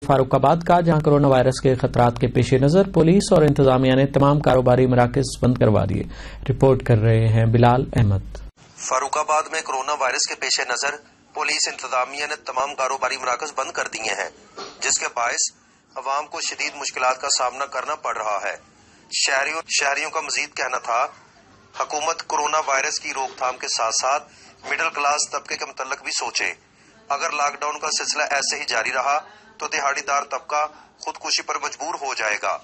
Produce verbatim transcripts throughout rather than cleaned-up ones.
فاروق آباد کا، جہاں کرونا وائرس کے خطرات کے پیش نظر پولیس اور انتظامیہ نے تمام کاروباری مراکز بند کروا دیے۔ رپورٹ کر رہے ہیں بلال احمد۔ فاروق آباد میں کرونا وائرس کے پیش نظر پولیس انتظامیہ نے تمام کاروباری مراکز بند کر دیے ہیں، جس کے باعث عوام کو شدید مشکلات کا سامنا کرنا پڑ رہا ہے۔ شہریوں شہریوں کا مزید کہنا تھا، حکومت کرونا وائرس کی روک تھام کے ساتھ ساتھ مڈل کلاس طبقے کے متعلق بھی سوچے۔ اگر لاک ڈاؤن کا سلسلہ ایسے ہی جاری رہا تو دہاڑی دار طبقہ خودکشی پر مجبور ہو جائے گا۔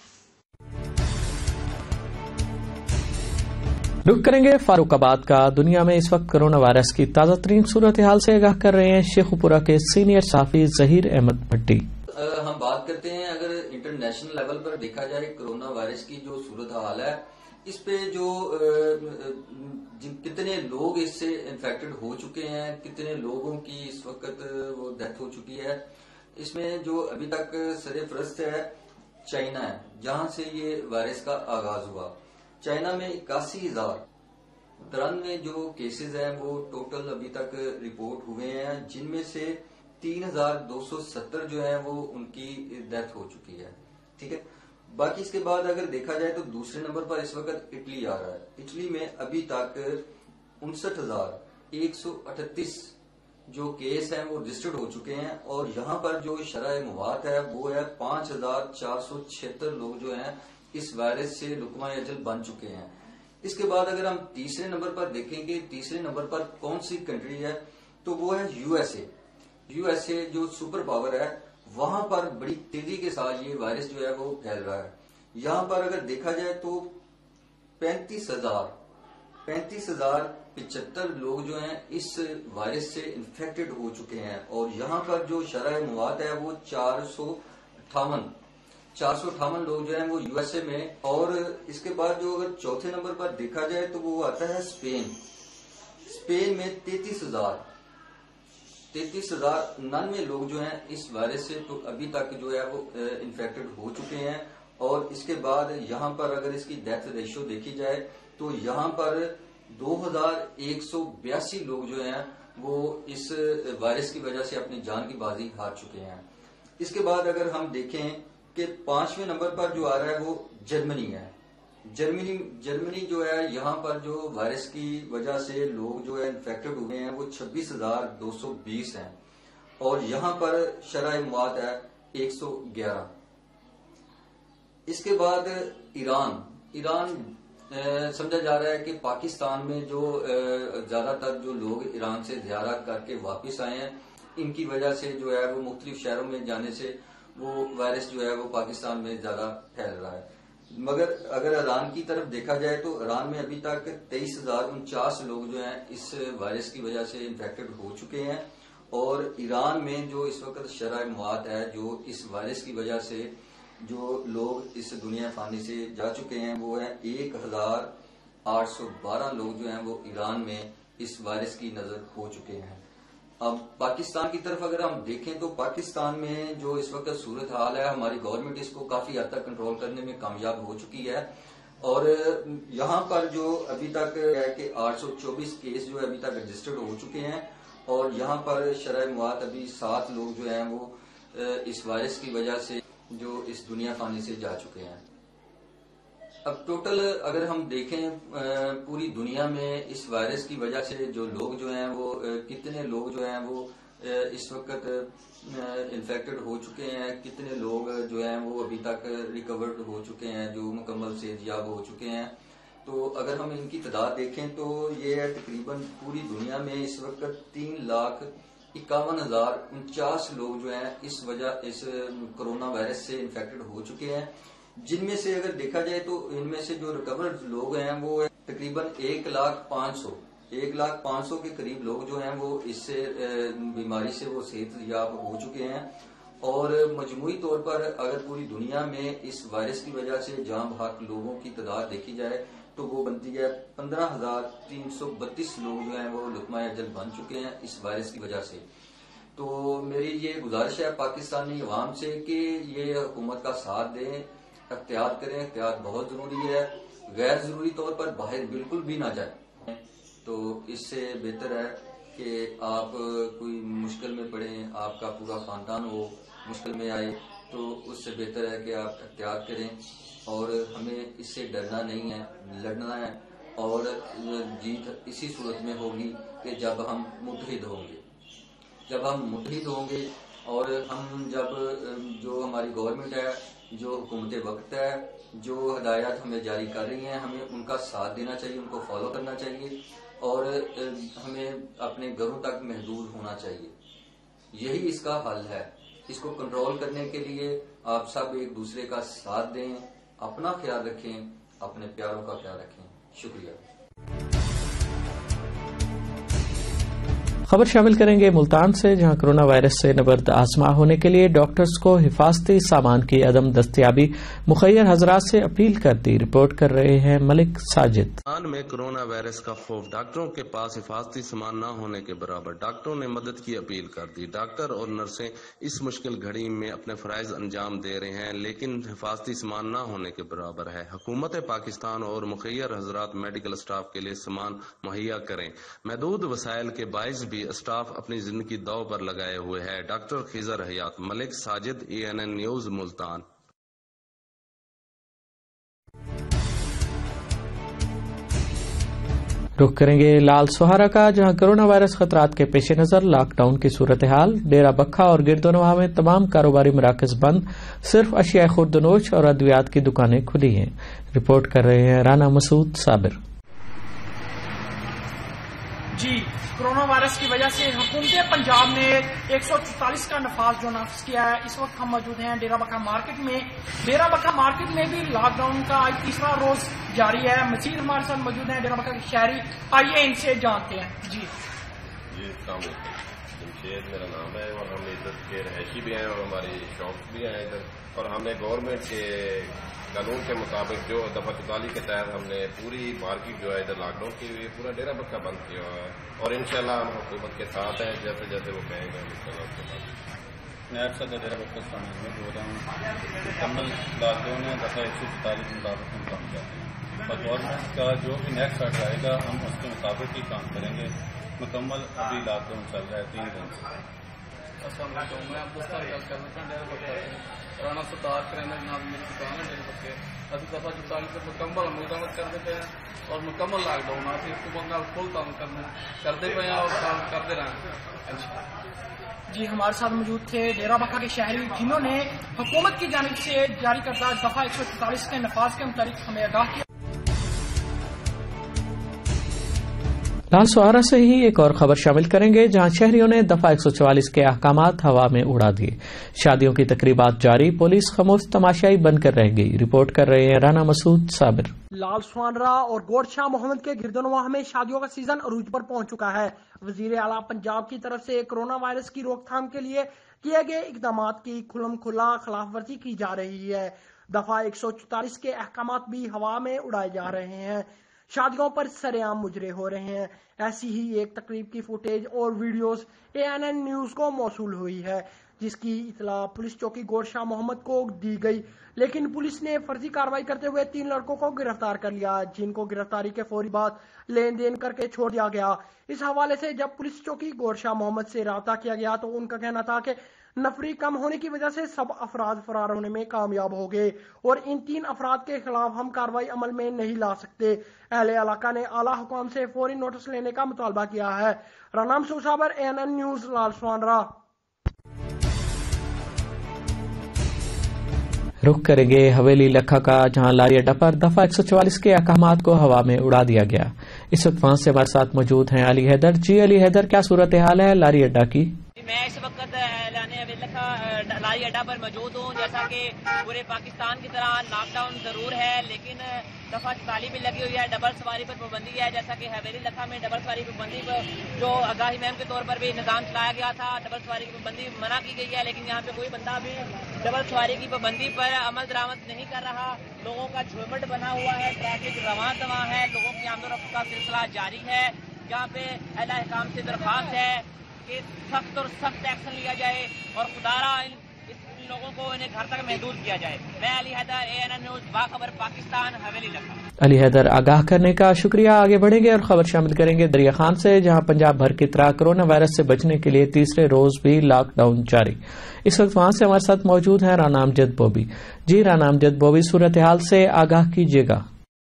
رخ کریں گے فاروق آباد کا۔ دنیا میں اس وقت کرونا وائرس کی تازہ ترین صورتحال سے آگاہ کر رہے ہیں شیخوپورہ کے سینئر صحافی ظہیر احمد بھٹی۔ ہم بات کرتے ہیں، اگر انٹرنیشنل لیول پر دیکھا جائے کرونا وائرس کی جو صورتحال ہے، اس پہ جو کتنے لوگ اس سے انفیکٹڈ ہو چکے ہیں، کتنے لوگوں کی اس وقت وہ ڈیتھ ہو چکی ہے، اس میں جو ابھی تک سر فہرست ہے چائنا ہے، جہاں سے یہ وائرس کا آغاز ہوا۔ چائنا میں اکاسی ہزار ترانوے جو کیسز ہیں وہ ٹوٹل ابھی تک رپورٹ ہوئے ہیں، جن میں سے تین ہزار دو سو ستر جو ہے وہ ان کی ڈیتھ ہو چکی ہے۔ ٹھیک ہے، باقی اس کے بعد اگر دیکھا جائے تو دوسرے نمبر پر اس وقت اٹلی آ رہا ہے۔ اٹلی میں ابھی تک انسٹھ ہزار ایک سو اٹھتیس جو کیس ہیں وہ رجسٹرڈ ہو چکے ہیں، اور یہاں پر جو شرح موات ہے وہ ہے پانچ ہزار چار سو چھہتر لوگ جو ہیں اس وائرس سے لقمہ اجل بن چکے ہیں۔ اس کے بعد اگر ہم تیسرے نمبر پر دیکھیں گے، تیسرے نمبر پر کون سی کنٹری ہے تو وہ ہے U S A. U S A جو سپر پاور ہے، وہاں پر بڑی تیزی کے ساتھ یہ وائرس جو ہے وہ پھیل رہا ہے۔ یہاں پر اگر دیکھا جائے تو پینتیس ہزار پینتیس ہزار پچہتر لوگ جو ہیں اس وائرس سے انفیکٹڈ ہو چکے ہیں، اور یہاں پر جو شرح موات ہے وہ چار سو اٹھاون چار سو اٹھاون لوگ جو ہیں وہ یو ایس اے میں۔ اور اس کے بعد جو اگر چوتھے نمبر پر دیکھا جائے تو وہ آتا ہے اسپین۔ اسپین میں تینتیس ہزار تینتیس ہزار ننانوے لوگ جو ہیں اس وائرس سے تو ابھی تک جو ہے وہ انفیکٹڈ ہو چکے ہیں، اور اس کے بعد یہاں پر اگر اس کی ڈیتھ ریشو دیکھی جائے تو یہاں پر دو ہزار ایک سو بیاسی لوگ جو ہیں وہ اس وائرس کی وجہ سے اپنی جان کی بازی ہار چکے ہیں۔ اس کے بعد اگر ہم دیکھیں کہ پانچویں نمبر پر جو آ رہا ہے وہ جرمنی ہے۔ جرمنی جرمنی جو ہے، یہاں پر جو وائرس کی وجہ سے لوگ جو ہے انفیکٹڈ ہوئے ہیں وہ چھبیس ہزار دو سو بیس ہیں، اور یہاں پر شرح موات ہے ایک سو گیارہ۔ اس کے بعد ایران ایران سمجھا جا رہا ہے کہ پاکستان میں جو زیادہ تر جو لوگ ایران سے زیارت کر کے واپس آئے ہیں، ان کی وجہ سے جو ہے وہ مختلف شہروں میں جانے سے وہ وائرس جو ہے وہ پاکستان میں زیادہ پھیل رہا ہے۔ مگر اگر ایران کی طرف دیکھا جائے تو ایران میں ابھی تک تیئیس ہزار انچاس لوگ جو ہیں اس وائرس کی وجہ سے انفیکٹڈ ہو چکے ہیں، اور ایران میں جو اس وقت شرح موات ہے، جو اس وائرس کی وجہ سے جو لوگ اس دنیا فانی سے جا چکے ہیں، وہ ہے ایک ہزار آٹھ سو بارہ لوگ جو ہیں وہ ایران میں اس وائرس کی نظر ہو چکے ہیں۔ اب پاکستان کی طرف اگر ہم دیکھیں تو پاکستان میں جو اس وقت صورتحال ہے، ہماری گورنمنٹ اس کو کافی حد تک کنٹرول کرنے میں کامیاب ہو چکی ہے، اور یہاں پر جو ابھی تک ہے کہ آٹھ سو چوبیس کیس جو ابھی تک رجسٹرڈ ہو چکے ہیں، اور یہاں پر شرح موات ابھی سات لوگ جو ہیں وہ اس وائرس کی وجہ سے جو اس دنیا فانی سے جا چکے ہیں۔ اب ٹوٹل اگر ہم دیکھیں پوری دنیا میں اس وائرس کی وجہ سے جو لوگ جو ہیں وہ کتنے لوگ جو ہیں وہ اس وقت انفیکٹڈ ہو چکے ہیں، کتنے لوگ جو ہیں وہ ابھی تک ریکورڈ ہو چکے ہیں، جو مکمل صحت یاب ہو چکے ہیں، تو اگر ہم ان کی تعداد دیکھیں تو یہ ہے تقریباً پوری دنیا میں اس وقت تین لاکھ اکاون ہزار انچاس لوگ جو ہیں اس وجہ اس کرونا وائرس سے انفیکٹڈ ہو چکے ہیں، جن میں سے اگر دیکھا جائے تو ان میں سے جو ریکورڈ لوگ ہیں وہ تقریباً ایک لاکھ پانچ سو ایک لاکھ پانچ سو کے قریب لوگ جو ہیں وہ اس سے بیماری سے وہ صحت یاب ہو چکے ہیں، اور مجموعی طور پر اگر پوری دنیا میں اس وائرس کی وجہ سے جاں بحق لوگوں کی تعداد دیکھی جائے تو وہ بنتی ہے پندرہ ہزار تین سو بتیس لوگ جو ہیں وہ لقمہ اجل بن چکے ہیں اس وائرس کی وجہ سے۔ تو میری یہ گزارش ہے پاکستانی عوام سے کہ یہ حکومت کا ساتھ دیں، احتیاط کریں، احتیاط بہت ضروری ہے، غیر ضروری طور پر باہر بالکل بھی نہ جائیں، تو اس سے بہتر ہے کہ آپ کوئی مشکل میں پڑیں، آپ کا پورا خاندان ہو مشکل میں آئے تو اس سے بہتر ہے کہ آپ احتیاط کریں، اور ہمیں اس سے ڈرنا نہیں ہے، لڑنا ہے، اور جیت اسی صورت میں ہوگی کہ جب ہم متحد ہوں گے جب ہم متحد ہوں گے اور ہم جب جو ہماری گورنمنٹ ہے، جو حکومت وقت ہے، جو ہدایات ہمیں جاری کر رہی ہیں، ہمیں ان کا ساتھ دینا چاہیے، ان کو فالو کرنا چاہیے، اور ہمیں اپنے گھروں تک محدود ہونا چاہیے۔ یہی اس کا حل ہے۔ اس کو کنٹرول کرنے کے لیے آپ سب ایک دوسرے کا ساتھ دیں، اپنا خیال رکھیں، اپنے پیاروں کا خیال رکھیں۔ شکریہ۔ خبر شامل کریں گے ملتان سے، جہاں کرونا وائرس سے نبرد آزما ہونے کے لیے ڈاکٹرز کو حفاظتی سامان کی عدم دستیابی مخیر حضرات سے اپیل کر دی۔ رپورٹ کر رہے ہیں ملک ساجد۔ پاکستان میں کرونا وائرس کا خوف، ڈاکٹروں کے پاس حفاظتی سامان نہ ہونے کے برابر، ڈاکٹروں نے مدد کی اپیل کر دی۔ ڈاکٹر اور نرسیں اس مشکل گھڑی میں اپنے فرائض انجام دے رہے ہیں، لیکن حفاظتی سامان نہ ہونے کے برابر ہے۔ حکومت پاکستان اور مخیر حضرات میڈیکل اسٹاف کے لیے سامان مہیا کریں۔ محدود وسائل کے باعث بھی اسٹاف اپنی زندگی داؤ پر لگائے ہوئے ہے۔ Doctor Khizar Hayat, Malik Sajid, A N N news, Multan. رخ کریں گے لال سہارا کا، جہاں کرونا وائرس خطرات کے پیش نظر لاک ڈاؤن کی صورتحال، ڈیرہ بکھا اور گرد و نواح میں تمام کاروباری مراکز بند، صرف اشیاء خوردنوش اور ادویات کی دکانیں کھلی ہیں۔ رپورٹ کر رہے ہیں رانا مسعود صابر۔ جی، کرونا وائرس کی وجہ سے حکومت پنجاب نے ایک سو چوتالیس کا نفاذ جو نافذ کیا ہے۔ اس وقت ہم موجود ہیں ڈیرہ بکھا مارکیٹ میں۔ ڈیرہ بکھا مارکیٹ میں بھی لاک ڈاؤن کا آج تیسرا روز جاری ہے۔ مزید ہمارے ساتھ موجود ہیں ڈیرہ بکھا کے شہری، آئیے ان سے جانتے ہیں۔ جی جی السلام علیکم، جمشید میرا نام ہے، اور ہم ادھر کے رہائشی بھی ہیں اور ہماری شاپس بھی ہیں ادھر، اور ہم نے گورنمنٹ کے قانون کے مطابق جو دفعہ چوتالیس کے تحت ہم نے پوری مارکیٹ جو ہے ادھر لاک ڈاؤن کی ہوئی ہے، پورا ڈیرہ بکھا بند کیا ہوا ہے، اور انشاءاللہ ہم حکومت کے ساتھ ہیں، جیسے جیسے وہ کہیں گے ہم انشاءاللہ اس کے ساتھ۔ نیب صدر ڈیرہ بکھا سامنے میں بول رہا ہوں، مکمل لاک ڈاؤن ہے، دفعہ ایک سو چوتالیس کے مطابق ہم کام کرتے ہیں، اور گورنمنٹ کا جو بھی نیکسٹ آرڈر آئے گا ہم اس کے مطابق ہی کام کریں گے۔ مکمل ابھی لاک ڈاؤن چل رہا ہے تین دن سے۔ السلام علیکم، میں عبدالستار گل کرنا چاہتا ڈیرہ بکھا سے، رانا سردار کرینا جناب میری دکان ہے ڈیرہ بکھے۔ ابھی دفعہ چوتالیس سے مکمل ملازمت کرتے پے ہیں اور مکمل لاک ڈاؤن آپ اس کو بندہ فل کام کرنا کرتے پے ہیں اور کام کرتے رہیں۔ جی، ہمارے ساتھ موجود تھے ڈیرہ بکھا کے شہری، جنہوں نے حکومت کی جانب سے جاری کردہ دفعہ ایک سو چوتالیس کے نفاذ کے متعلق ہمیں آگاہ کیا۔ لال سہارا سے ہی ایک اور خبر شامل کریں گے، جہاں شہریوں نے دفعہ ایک سو چوالیس کے احکامات ہوا میں اڑا دیے۔ شادیوں کی تقریبات جاری، پولیس خاموش تماشائی بن کر رہ گئی۔ رپورٹ کر رہے ہیں رانا مسعود صابر۔ لال سہارا اور گوڈ شاہ محمد کے گرد و نواح میں شادیوں کا سیزن عروج پر پہنچ چکا ہے۔ وزیر اعلیٰ پنجاب کی طرف سے کرونا وائرس کی روک تھام کے لیے کیے گئے اقدامات کی کھلم کھلا خلاف ورزی کی جا رہی ہے۔ دفعہ ایک سو چوتالیس کے احکامات بھی ہوا میں اڑائے جا رہے ہیں، شادیوں پر سر عام مجرے ہو رہے ہیں۔ ایسی ہی ایک تقریب کی فوٹیج اور videos A N N news کو موصول ہوئی ہے، جس کی اطلاع پولیس چوکی گوڈ شاہ محمد کو دی گئی، لیکن پولیس نے فرضی کارروائی کرتے ہوئے تین لڑکوں کو گرفتار کر لیا، جن کو گرفتاری کے فوری بعد لین دین کر کے چھوڑ دیا گیا۔ اس حوالے سے جب پولیس چوکی گوڈ شاہ محمد سے رابطہ کیا گیا تو ان کا کہنا تھا کہ نفری کم ہونے کی وجہ سے سب افراد فرار ہونے میں کامیاب ہو گئے اور ان تین افراد کے خلاف ہم کارروائی عمل میں نہیں لا سکتے۔ اہل علاقہ نے اعلیٰ حکام سے فوری نوٹس لینے کا مطالبہ کیا ہے۔ Rana Masood Sabir, A N N news, Lal Sahara. رخ کریں گے حویلی لکھا کا، جہاں لاری اڈا پر دفعہ ایک سو چوالیس کے احکامات کو ہوا میں اڑا دیا گیا۔ اس وقت وہاں سے ہمارے ساتھ موجود ہیں علی حیدر۔ جی علی حیدر، کیا صورتحال ہے لاری اڈا کی؟ میں اس وقت لاری اڈا پر موجود ہوں۔ جیسا کہ پورے پاکستان کی طرح لاک ڈاؤن ضرور ہے، لیکن دفعہ چالیس بھی لگی ہوئی ہے، ڈبل سواری پر پابندی ہے۔ جیسا کہ حویلی لکھا میں ڈبل سواری کی پابندی پر جو آگاہی مہم کے طور پر بھی نظام چلایا گیا تھا، ڈبل سواری کی پابندی منع کی گئی ہے، لیکن یہاں پہ کوئی بندہ بھی ڈبل سواری کی پابندی پر عمل درآمد نہیں کر رہا۔ لوگوں کا جھومٹ بنا ہوا ہے، ٹریفک رواں دواں ہے، لوگوں کی آمد و رفت کا سلسلہ جاری ہے۔ یہاں پہ اعلیٰ حکام سے درخواست ہے کہ سخت اور سخت ایکشن لیا جائے اور خدارہ लोगों को इन्हें घर तक महदूद किया जाए। मैं Ali Haider, A N N news, बाखबर पाकिस्तान, हवेली लखनऊ। अली हैदर आगाह करने का शुक्रिया। आगे बढ़ेंगे और खबर शामिल करेंगे दरिया खान से, जहां पंजाब भर की तरह कोरोना वायरस से बचने के लिए तीसरे रोज भी लॉकडाउन जारी। इस वक्त वहां से हमारे साथ मौजूद है राना अमजद बॉबी। जी राना अमजद बॉबी, सूरत हाल से आगाह कीजिएगा।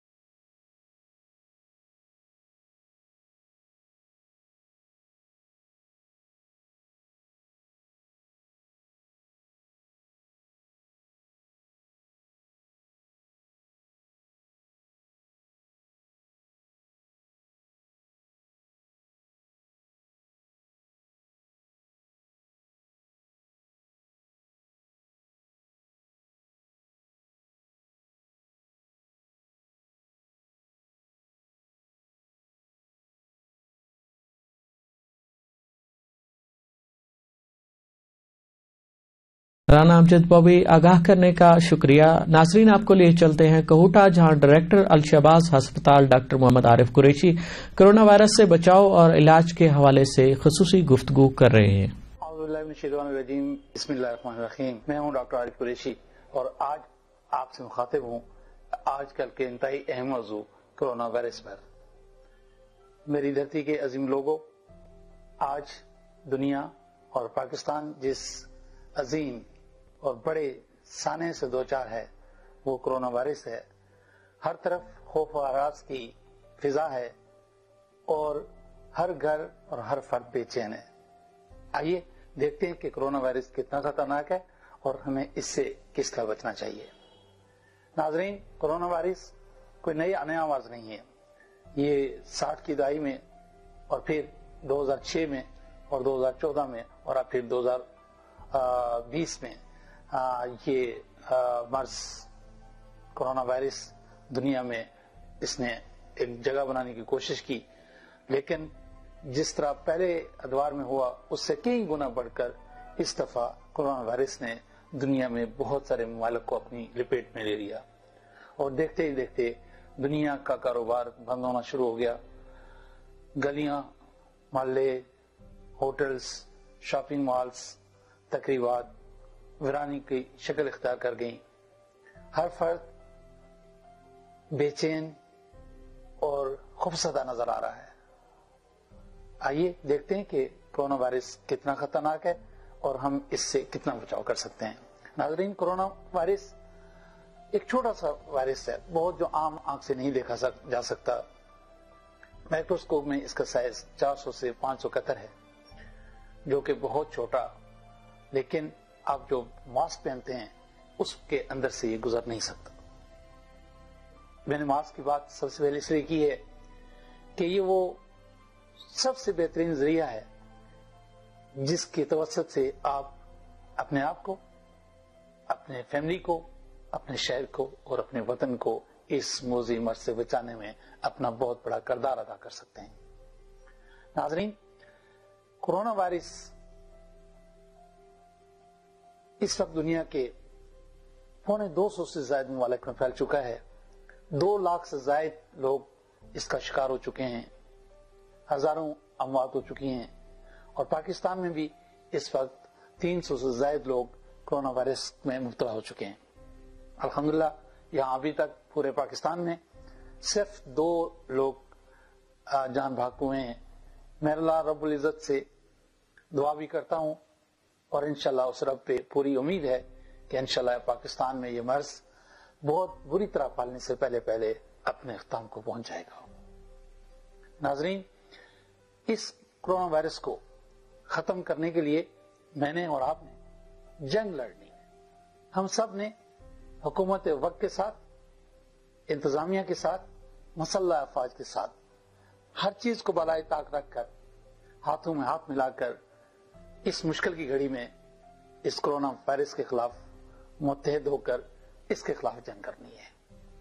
राना अमजद बॉबी आगाह करने का शुक्रिया। नाजरीन, आपको लिए चलते हैं कहूटा, जहां डायरेक्टर अलशबाज अस्पताल doctor Mohammad Arif Qureshi corona virus से बचाव और इलाज के हवाले से खुसूसी गुफ्तगू कर रहे हैं। बिस्मिल्लाहिर्रहमानिर्रहीम। मैं हूं डॉक्टर आरिफ कुरैशी और आज आपसे मुखातिब हूं आजकल के इंतहाई अहम मौजू कोरोना वायरस पर। मेरी धरती के अजीम लोगों, आज दुनिया और पाकिस्तान जिस अजीम और बड़े साने से दो चार है वो कोरोना वायरस है। हर तरफ खौफ और हरास की फिजा है और हर घर और हर फर्द बेचैन है। आइए देखते हैं कि कोरोना वायरस कितना खतरनाक है और हमें इससे किस तरह बचना चाहिए। नाजरीन, कोरोना वायरस कोई नई नया मर्ज नहीं है। ये साठ की दहाई में और फिर दो हज़ार छह में और दो हज़ार चौदह में और अब फिर दो हज़ार बीस में आ, ये मर्ज कोरोना वायरस दुनिया में इसने एक जगह बनाने की कोशिश की, लेकिन जिस तरह पहले अदवार में हुआ उससे कई गुना बढ़कर इस दफा कोरोना वायरस ने दुनिया में बहुत सारे ममालिक को अपनी लपेट में ले लिया और देखते ही देखते दुनिया का कारोबार बंद होना शुरू हो गया। गलियां, मोहल्ले, होटल्स, शॉपिंग मॉल्स, तकरीबात वीरानी की शक्ल इख्तियार कर गई। हर फर्द बेचैन और खौफजदा नजर आ रहा है। आइए देखते हैं कि कोरोना वायरस कितना खतरनाक है और हम इससे कितना बचाव कर सकते हैं। नाजरीन, कोरोना वायरस एक छोटा सा वायरस है, बहुत जो आम आंख से नहीं देखा सक, जा सकता। माइक्रोस्कोप में इसका साइज चार सौ से पांच सौ कतर है, जो कि बहुत छोटा, लेकिन आप जो मास्क पहनते हैं उसके अंदर से ये गुजर नहीं सकता। मैंने मास्क की बात सबसे पहले इसलिए की है कि ये वो सबसे बेहतरीन जरिया है जिसकी तवस्सुत से आप अपने आप को, अपने फैमिली को, अपने शहर को और अपने वतन को इस मौजी मर्ज से बचाने में अपना बहुत बड़ा किरदार अदा कर सकते हैं। नाजरीन, कोरोना वायरस इस वक्त दुनिया के पौने दो सौ से ज्यादा ममालिक में फैल चुका है। दो लाख से ज्यादा लोग इसका शिकार हो चुके हैं, हजारों अमवात हो चुकी हैं और पाकिस्तान में भी इस वक्त तीन सौ से ज्यादा लोग कोरोना वायरस में मुब्तला हो चुके हैं। अल्हम्दुलिल्लाह, यहाँ अभी तक पूरे पाकिस्तान में सिर्फ दो लोग जान भाग हुए हैं। मैं अल्लाह रब्बुल इज्जत से दुआ भी करता हूँ और इंशाल्लाह उस रब पे पूरी उम्मीद है कि इंशाल्लाह पाकिस्तान में ये मर्ज बहुत बुरी तरह फैलने से पहले पहले अपने इख्तिताम को पहुंच जाएगा। नाजरीन, इस कोरोना वायरस को खत्म करने के लिए मैंने और आपने जंग लड़नी है। हम सब ने हुकूमत वक्त के साथ, इंतजामिया के साथ, मुसल्लह अफवाज के साथ हर चीज को बलाए ताक रखकर हाथों में हाथ मिलाकर इस मुश्किल की घड़ी में इस कोरोना वायरस के खिलाफ मुत्तहिद होकर इसके खिलाफ जंग करनी है।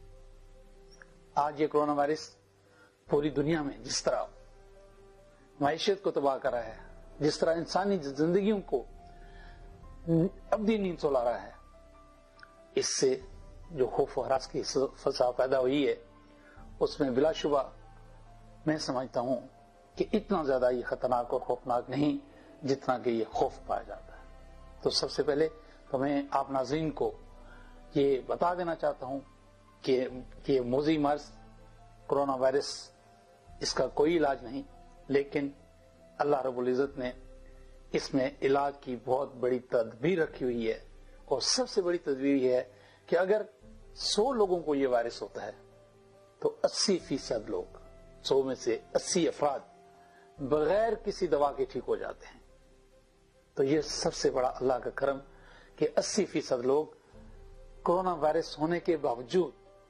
आज ये कोरोना वायरस पूरी दुनिया में जिस तरह माइशत को तबाह कर रहा है, जिस तरह इंसानी जिंदगियों को अब्दी नींद सुला रहा है, इससे जो खौफ और हरास की फसा पैदा हुई है उसमें बिलाशुबा मैं समझता हूं कि इतना ज्यादा ये खतरनाक और खौफनाक नहीं जितना कि ये खौफ पाया जाता है। तो सबसे पहले تو میں آپ ناظرین کو یہ بتا دینا چاہتا ہوں کہ یہ موذی مرض کرونا وائرس اس کا کوئی علاج نہیں، لیکن اللہ رب العزت نے اس میں علاج کی بہت بڑی تدبیر رکھی ہوئی ہے، اور سب سے بڑی تدبیر یہ ہے کہ اگر سو لوگوں کو یہ وائرس ہوتا ہے تو اسی فیصد لوگ، سو میں سے اسی افراد بغیر کسی دوا کے ٹھیک ہو جاتے ہیں. تو یہ سب سے بڑا اللہ کا کرم کہ اسی فیصد لوگ کورونا وائرس ہونے کے باوجود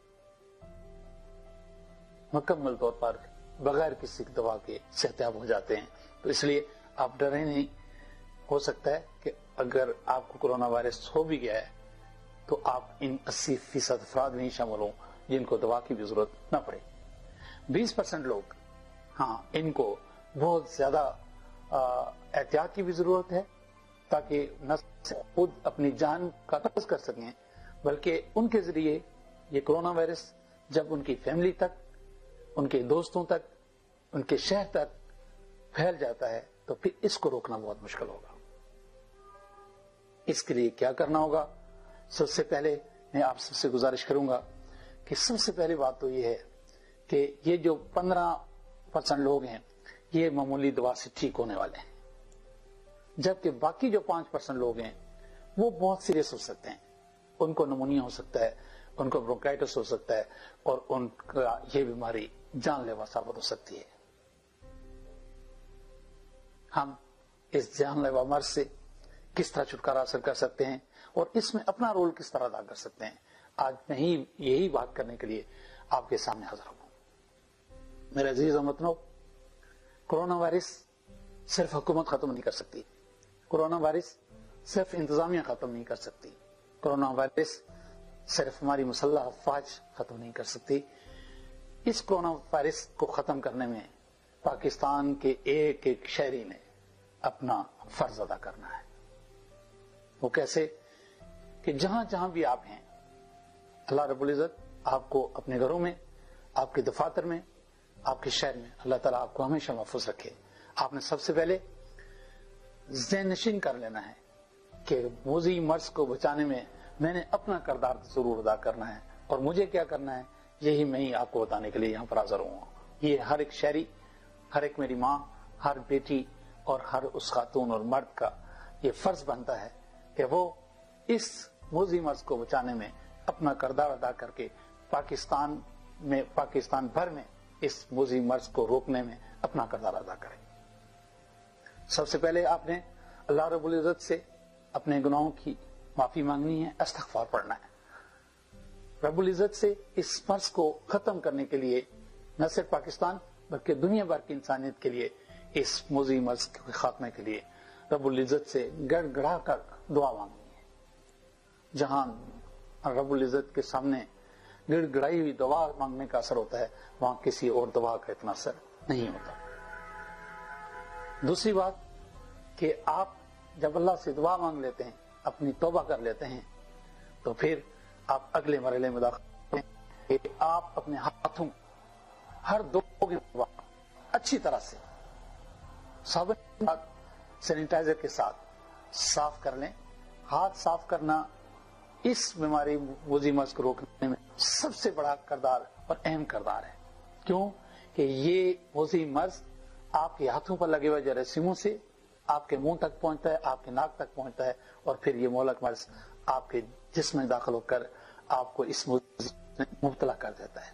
مکمل طور پر بغیر کسی دوا کے صحتیاب ہو جاتے ہیں. تو اس لیے آپ ڈریں نہیں. ہو سکتا ہے کہ اگر آپ کو کورونا وائرس ہو بھی گیا ہے تو آپ ان اسی فیصد افراد میں ہی شامل ہوں جن کو دوا کی بھی ضرورت نہ پڑے. بیس پرسنٹ لوگ ہاں ان کو بہت زیادہ احتیاط کی بھی ضرورت ہے تاکہ نہ خود اپنی جان کا تحفظ کر سکیں بلکہ ان کے ذریعے یہ کورونا وائرس جب ان کی فیملی تک، ان کے دوستوں تک، ان کے شہر تک پھیل جاتا ہے تو پھر اس کو روکنا بہت مشکل ہوگا. اس کے لیے کیا کرنا ہوگا؟ سب سے پہلے میں آپ سب سے گزارش کروں گا کہ سب سے پہلی بات تو یہ ہے کہ یہ جو پندرہ پرسنٹ لوگ ہیں یہ معمولی دوا سے ٹھیک ہونے والے ہیں، جبکہ باقی جو پانچ پرسنٹ لوگ ہیں وہ بہت سیریس ہو سکتے ہیں. ان کو نمونیا ہو سکتا ہے، ان کو برونکائٹس ہو سکتا ہے، اور ان کا یہ بیماری جان لیوا ثابت ہو سکتی ہے. ہم اس جان لیوا مرض سے کس طرح چھٹکارا حاصل کر سکتے ہیں اور اس میں اپنا رول کس طرح ادا کر سکتے ہیں، آج میں ہی یہی بات کرنے کے لیے آپ کے سامنے حاضر ہوں. میرے عزیز وطنو، کورونا وائرس صرف حکومت ختم نہیں کر سکتی، کورونا وائرس صرف انتظامیہ ختم نہیں کر سکتی، کورونا وائرس صرف ہماری مسلح افواج ختم نہیں کر سکتی. اس کورونا وائرس کو ختم کرنے میں پاکستان کے ایک ایک شہری نے اپنا فرض ادا کرنا ہے. وہ کیسے؟ کہ جہاں جہاں بھی آپ ہیں اللہ رب العزت آپ کو اپنے گھروں میں، آپ کے دفاتر میں، آپ کے شہر میں اللہ تعالیٰ آپ کو ہمیشہ محفوظ رکھے. آپ نے سب سے پہلے ذہن نشین کر لینا ہے کہ موذی مرض کو بچانے میں میں نے اپنا کردار ضرور ادا کرنا ہے، اور مجھے کیا کرنا ہے یہی میں ہی آپ کو بتانے کے لیے یہاں پر حاضر ہوں. یہ ہر ایک شہری، ہر ایک میری ماں، ہر بیٹی اور ہر اس خاتون اور مرد کا یہ فرض بنتا ہے کہ وہ اس موذی مرض کو بچانے میں اپنا کردار ادا کر کے پاکستان میں، پاکستان بھر میں اس موذی مرض کو روکنے میں اپنا کردار ادا کرے. سب سے پہلے آپ نے اللہ رب العزت سے اپنے گناہوں کی معافی مانگنی ہے، استغفار پڑھنا ہے. رب العزت سے اس مرض کو ختم کرنے کے لیے نہ صرف پاکستان بلکہ دنیا بھر کی انسانیت کے لیے اس موذی مرض کے خاتمے کے لیے رب العزت سے گڑ گڑا کر دعا مانگنی ہے. جہاں رب العزت کے سامنے گڑ گڑائی ہوئی دعا مانگنے کا اثر ہوتا ہے وہاں کسی اور دعا کا اتنا اثر نہیں ہوتا. دوسری بات کہ آپ جب اللہ سے دعا مانگ لیتے ہیں، اپنی توبہ کر لیتے ہیں، تو پھر آپ اگلے مرحلے میں داخل ہیں کہ آپ اپنے ہاتھوں ہر دو کی توبہ اچھی طرح سے صابن سینیٹائزر کے ساتھ صاف کر لیں. ہاتھ صاف کرنا اس بیماری موذی مرض کو روکنے میں سب سے بڑا کردار اور اہم کردار ہے. کیوں کہ یہ موذی مرض آپ کے ہاتھوں پر لگے ہوئے جراثیموں سے آپ کے منہ تک پہنچتا ہے، آپ کے ناک تک پہنچتا ہے، اور پھر یہ مہلک مرض آپ کے جسم میں داخل ہو کر آپ کو اس موذی میں مبتلا کر دیتا ہے.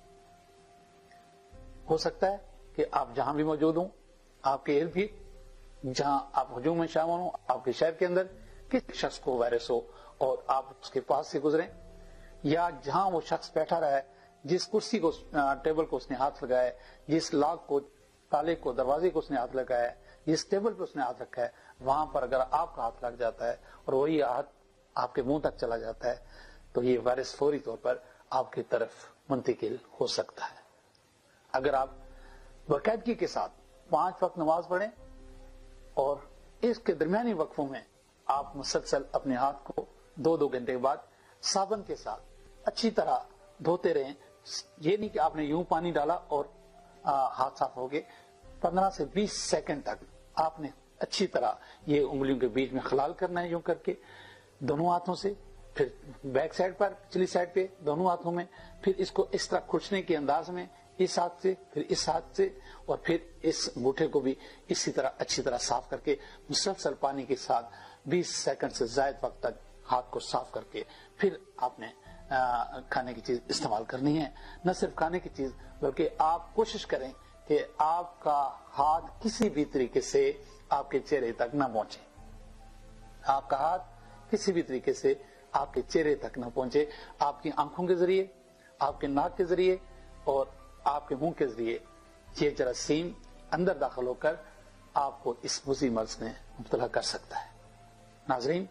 ہو سکتا ہے کہ آپ جہاں بھی موجود ہوں، آپ کے ارد گرد جہاں آپ ہجوم میں شامل ہوں، آپ کے شہر کے اندر کسی شخص کو وائرس ہو اور آپ اس کے پاس سے گزریں، یا جہاں وہ شخص بیٹھا رہا ہے، جس کرسی کو، ٹیبل کو اس نے ہاتھ لگایا ہے، جس لاک کو، تالے کو، دروازے کو اس نے ہاتھ لگایا ہے، جس ٹیبل پہ اس نے ہاتھ رکھا ہے، وہاں پر اگر آپ کا ہاتھ لگ جاتا ہے اور وہی ہاتھ آپ کے منہ تک چلا جاتا ہے تو یہ وائرس فوری طور پر آپ کی طرف منتقل ہو سکتا ہے. اگر آپ باقاعدگی کے ساتھ پانچ وقت نماز پڑھیں اور اس کے درمیانی وقفوں میں آپ مسلسل اپنے ہاتھ کو دو دو گھنٹے کے بعد صابن کے ساتھ اچھی طرح دھوتے رہیں. یہ نہیں کہ آپ نے یوں پانی ڈالا اور ہاتھ صاف ہو گئے. پندرہ سے بیس سیکنڈ تک آپ نے اچھی طرح یہ انگلیوں کے بیچ میں خلال کرنا ہے یوں کر کے. दोनों हाथों से, फिर बैक साइड पर, पिछली साइड पे दोनों हाथों में, फिर इसको इस तरह खुरचने के अंदाज में इस हाथ से, फिर इस हाथ से, और फिर इस अंगूठे को भी इसी तरह अच्छी तरह साफ करके मुसलसल पानी के साथ बीस सेकंड से ज्यादा वक्त तक हाथ को साफ करके फिर आपने आ, खाने की चीज इस्तेमाल करनी है। न सिर्फ खाने की चीज बल्कि आप कोशिश करें कि आपका हाथ किसी भी तरीके से आपके चेहरे तक न पहुंचे, आपका हाथ किसी भी तरीके से आपके चेहरे तक न पहुंचे। आपकी आंखों के जरिए, आपके नाक के जरिए और आपके मुंह के जरिए ये जरासीम अंदर दाखिल होकर आपको इस मुज़ी मर्ज में मुब्तला कर सकता है। नाजरीन,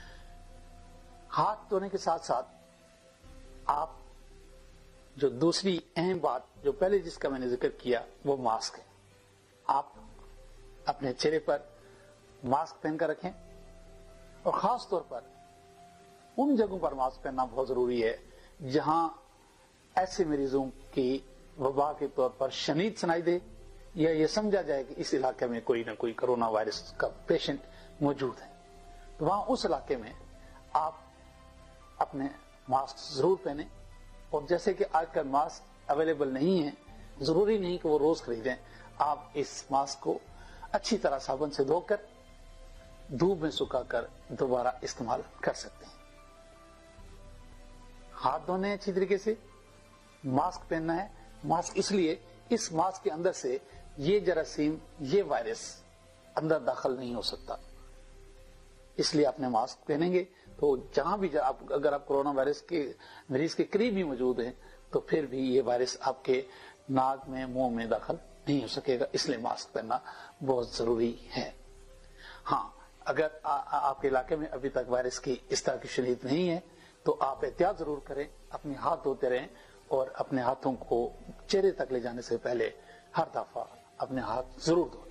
हाथ धोने के साथ साथ आप जो दूसरी अहम बात जो पहले जिसका मैंने जिक्र किया वो मास्क है। आप अपने चेहरे पर मास्क पहनकर रखें और खास तौर पर उन जगहों पर मास्क पहनना बहुत जरूरी है जहां ऐसे मरीजों की वबा के तौर पर शनीद सुनाई दे या ये समझा जाए कि इस इलाके में कोई ना कोई कोरोना वायरस का पेशेंट मौजूद है, तो वहां उस इलाके में आप अपने मास्क जरूर पहने। और जैसे कि आजकल मास्क अवेलेबल नहीं है, जरूरी नहीं कि वो रोज खरीदें, आप इस मास्क को अच्छी तरह साबुन से धोकर धूप में सुखाकर दोबारा इस्तेमाल कर सकते हैं। हाथ धोने अच्छी तरीके से, मास्क पहनना है। मास्क इसलिए, इस मास्क के अंदर से ये जरासीम, ये वायरस अंदर दाखिल नहीं हो सकता, इसलिए आपने मास्क पहनेंगे तो जहां भी आप, अगर आप कोरोना वायरस के मरीज के करीब भी मौजूद हैं तो फिर भी ये वायरस आपके नाक में, मुंह में दाखिल नहीं हो सकेगा, इसलिए मास्क पहनना बहुत जरूरी है। हाँ, अगर आ, आ, आपके इलाके में अभी तक वायरस की इस तरह की शनीद नहीं है तो आप एहतियात जरूर करें, अपने हाथ धोते रहें और अपने हाथों को चेहरे तक ले जाने से पहले हर दफा अपने हाथ जरूर धो लें।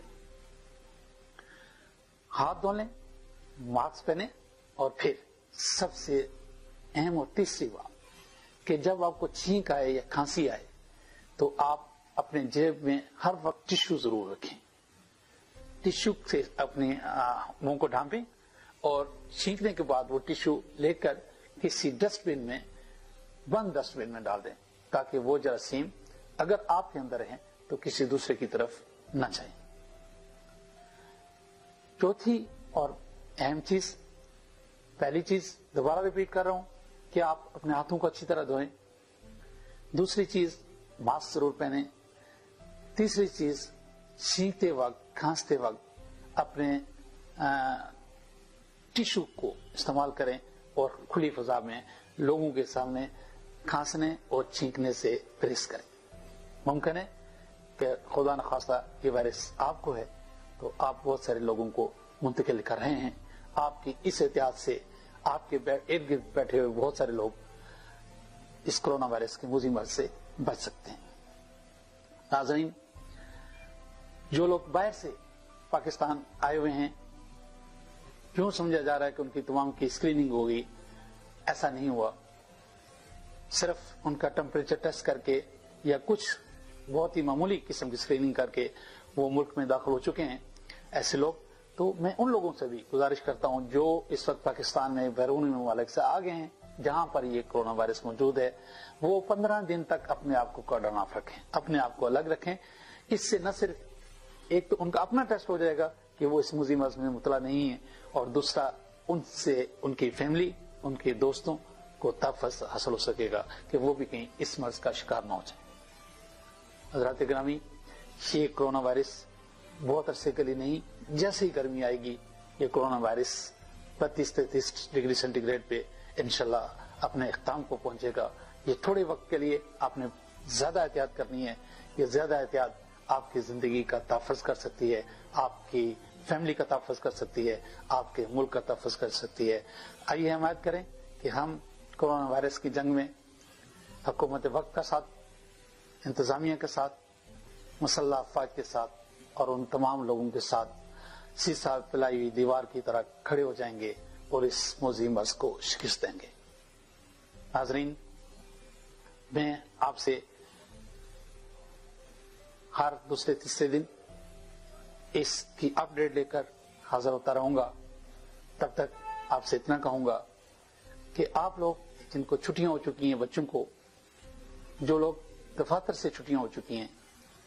हाथ धो लें, मास्क पहने और फिर सबसे अहम और तीसरी बात कि जब आपको छींक आए या खांसी आए तो आप अपने जेब में हर वक्त टिश्यू जरूर रखें। टिश्यू से अपने मुंह को ढांपें और छींकने के बाद वो टिश्यू लेकर किसी डस्टबिन में, बंद डस्टबिन में डाल दें ताकि वो जरासीम अगर आपके अंदर है तो किसी दूसरे की तरफ न जाए। चौथी और अहम चीज, पहली चीज दोबारा रिपीट कर रहा हूं कि आप अपने हाथों को अच्छी तरह धोएं। दूसरी चीज, मास्क जरूर पहने। तीसरी चीज, छींकते वक्त, खांसते वक्त अपने टिश्यू को इस्तेमाल करें और खुली फजा में लोगों के सामने खांसने और छींकने से परहेज करें। मुमकिन है कि खुदा न खास्ता ये वायरस आपको है तो आप बहुत सारे लोगों को मुंतकिल कर रहे हैं। आपकी इस एहतियात से आपके इर्द गिर्द बैठे हुए बहुत सारे लोग इस कोरोना वायरस के मुज़ी मर्ज से बच सकते हैं। नाज़रीन, जो लोग बाहर से पाकिस्तान आए हुए हैं, क्यों समझा जा रहा है कि उनकी तमाम की स्क्रीनिंग होगी, ऐसा नहीं हुआ। सिर्फ उनका टेम्परेचर टेस्ट करके या कुछ बहुत ही मामूली किस्म की स्क्रीनिंग करके वो मुल्क में दाखिल हो चुके हैं ऐसे लोग। तो मैं उन लोगों से भी गुजारिश करता हूं जो इस वक्त पाकिस्तान में बैरूनी ममालिक से आ गए हैं जहां पर ये कोरोना वायरस मौजूद है, वो पंद्रह दिन तक अपने आप को कॉर्डन ऑफ रखें, अपने आप को अलग रखें। इससे न सिर्फ एक तो उनका अपना टेस्ट हो जाएगा कि वो इस मुज़ी मर्ज में मुतला नहीं है, और दूसरा उनसे उनकी फैमिली, उनके दोस्तों को तहफ़्फ़ुज़ हासिल हो सकेगा कि वो भी कहीं इस मर्ज का शिकार न हो जाए। हज़रात गिरामी, ये कोरोना वायरस बहुत अरसे के लिए नहीं, जैसे ही गर्मी आएगी ये कोरोना वायरस बत्तीस तैतीस डिग्री सेंटीग्रेड पे इंशाल्लाह अपने इख्ताम को पहुंचेगा। ये थोड़े वक्त के लिए आपने ज्यादा एहतियात करनी है। ये ज्यादा एहतियात आपकी जिंदगी का तहफ़्फ़ुज़ कर सकती है, आपकी फैमिली का तहफ़्फ़ुज़ कर सकती है, आपके मुल्क का तहफ़्फ़ुज़ कर सकती है। आइए हिमायत करें कि हम कोरोना वायरस की जंग में हुकूमत वक्त का साथ, इंतजामिया के साथ, मुसल्लह अफवाज के साथ और उन तमाम लोगों के साथ सीसा पिलाई हुई दीवार की तरह खड़े हो जाएंगे और इस मुज़ी मर्ज को शिकस्त देंगे। नाज़रीन, मैं आपसे हर दूसरे तीसरे दिन इसकी अपडेट लेकर हाजिर होता रहूंगा। तब तक आपसे इतना कहूंगा कि आप लोग जिनको छुट्टियां हो चुकी हैं, बच्चों को, जो लोग दफातर से छुट्टियां हो चुकी हैं,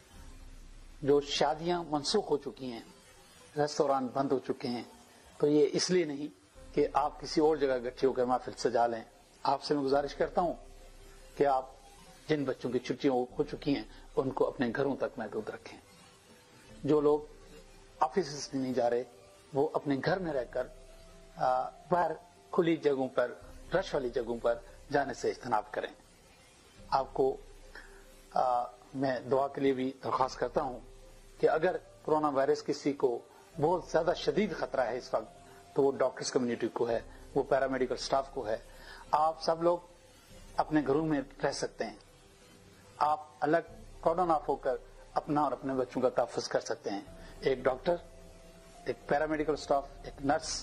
जो शादियां मनसूख हो चुकी हैं, रेस्तोरां बंद हो चुके हैं, तो ये इसलिए नहीं कि आप किसी और जगह इकट्ठे होकर महफिल सजा लें। आपसे मैं गुजारिश करता हूं कि आप जिन बच्चों की छुट्टियां हो चुकी हैं उनको अपने घरों तक महदूद रखें। जो लोग ऑफिस में नहीं जा रहे वो अपने घर में रहकर बाहर खुली जगहों पर, रश वाली जगहों पर जाने से इज्तनाब करें। आपको आ, मैं दुआ के लिए भी दरख्वास्त करता हूं कि अगर कोरोना वायरस किसी को बहुत ज्यादा शदीद खतरा है इस वक्त, तो वो डॉक्टर्स कम्युनिटी को है, वो पैरामेडिकल स्टाफ को है। आप सब लोग अपने घरों में रह सकते हैं। आप अलग कॉर्डन ऑफ होकर अपना और अपने बच्चों का तहफ़्फ़ुज़ कर सकते हैं। एक डॉक्टर, एक पैरामेडिकल स्टाफ, एक नर्स,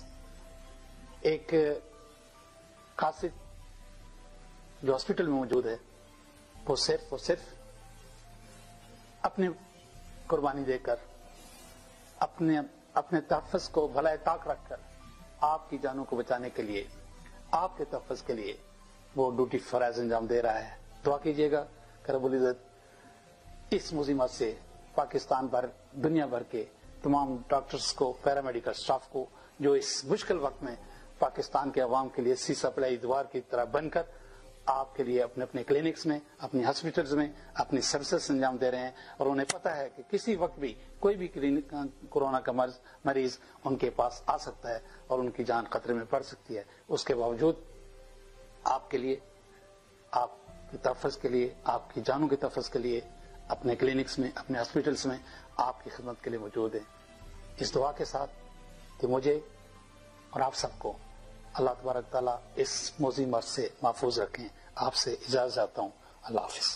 एक कासिद जो हॉस्पिटल में मौजूद है, वो सिर्फ वो सिर्फ अपनी कुर्बानी देकर, अपने अपने तहफ़्फ़ुज़ को भला ताक रखकर आपकी जानों को बचाने के लिए, आपके तहफ़्फ़ुज़ के लिए वो ड्यूटी फराज़ अंजाम दे रहा है। दुआ कीजिएगा कि रब्बुल इज़्ज़त इस मुसीबत से पाकिस्तान भर, दुनिया भर के तमाम डॉक्टर्स को, पैरामेडिकल स्टाफ को, जो इस मुश्किल वक्त में पाकिस्तान के अवाम के लिए सी सप्लाई दीवार की तरह बनकर आपके लिए अपने अपने क्लिनिक्स में, अपने हॉस्पिटल्स में अपनी सर्विसेज अंजाम दे रहे हैं। और उन्हें पता है कि किसी वक्त भी कोई भी कोरोना का मर्ज मरीज उनके पास आ सकता है और उनकी जान खतरे में पड़ सकती है। उसके बावजूद आपके लिए, आपके तहफ़्फ़ुज़ के लिए, आपकी जानों के तहफ़्फ़ुज़ के लिए अपने क्लिनिक्स में, अपने हॉस्पिटल्स में आपकी खिदमत के लिए मौजूद है। इस दुआ के साथ कि मुझे और आप सबको अल्लाह तबारक ताला इस मुसीबत से महफूज रखें। आपसे इजाजत चाहता हूँ। अल्लाह हाफिज।